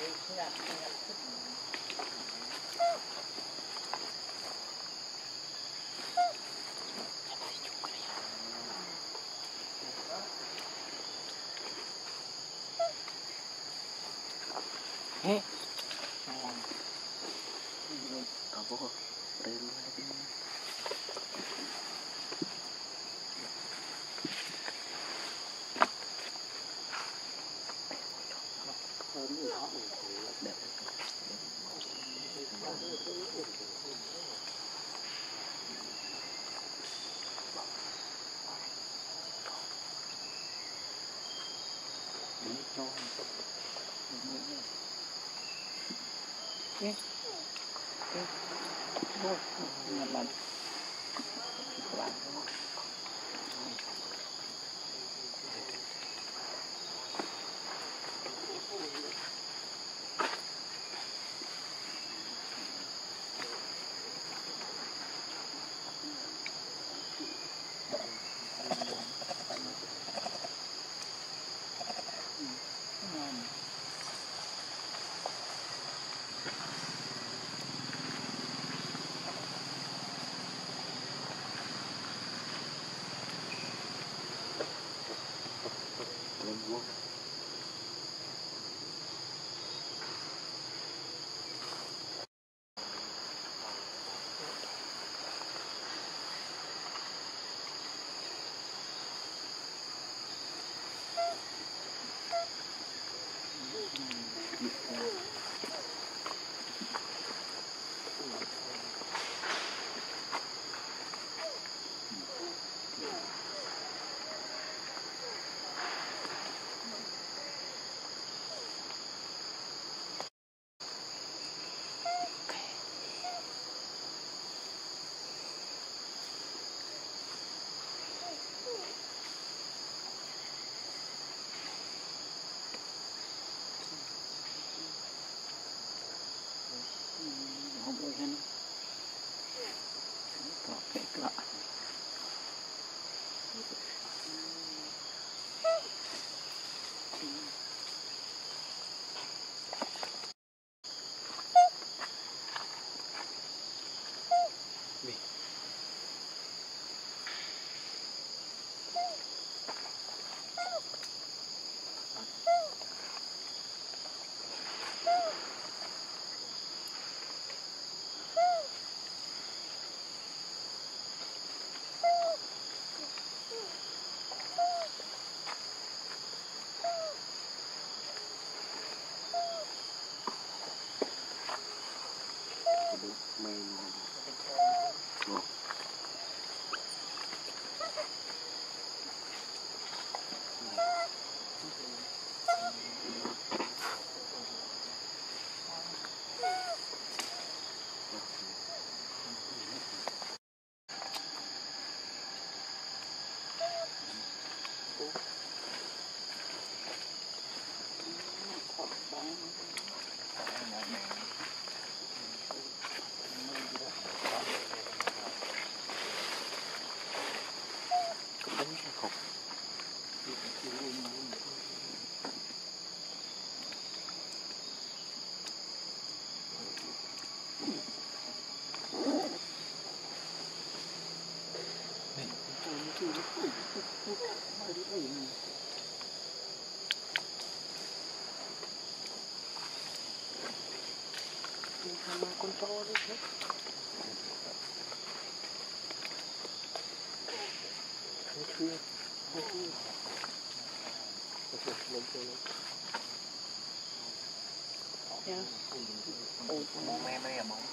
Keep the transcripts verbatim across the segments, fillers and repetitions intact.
Eh, kamu relu lagi. Eh, eh, oh, ingat lagi. Pelan. Sama kontrol itu. Ya. Oh, mau main ya mau.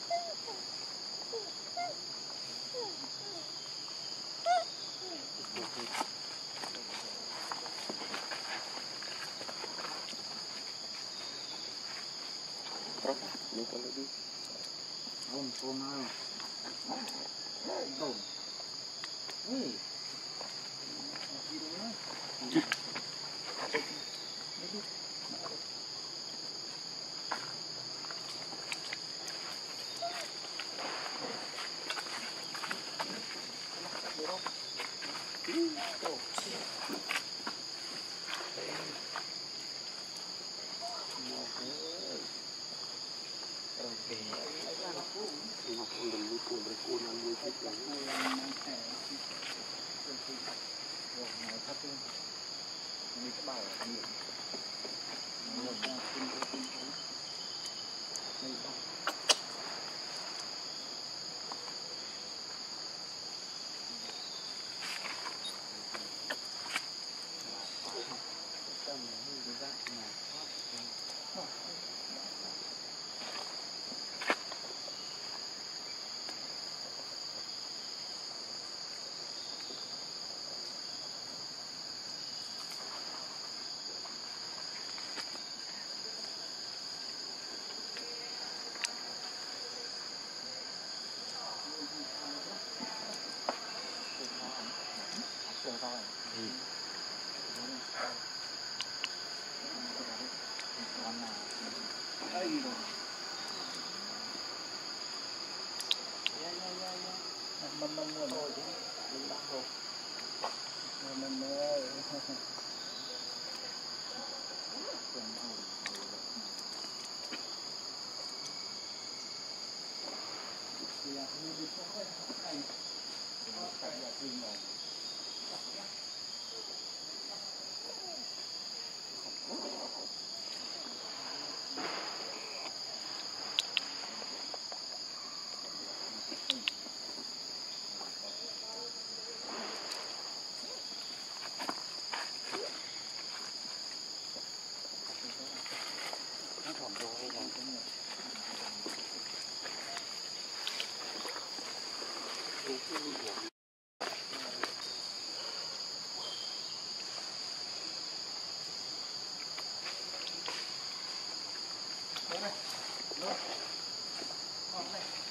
Lupa lagi. Tahun tahun tahun. Hei. Oh. ngọc đừng nuôi cuốn với cuốn ăn nuôi chết rồi ngày thấp lên đi cái bài ở nhiều nhiều ra kinh tế kinh tế đây không tâm như cái dạng nhà thôi. Ừ. Đây rồi. Yeah, yeah, yeah, yeah. Mình mình mua rồi chứ. Mình bắt rồi. Mình mình ơi. Thì là như đi không phải thành. Có phải là tiền rồi. Đây này. Đó. Còn này.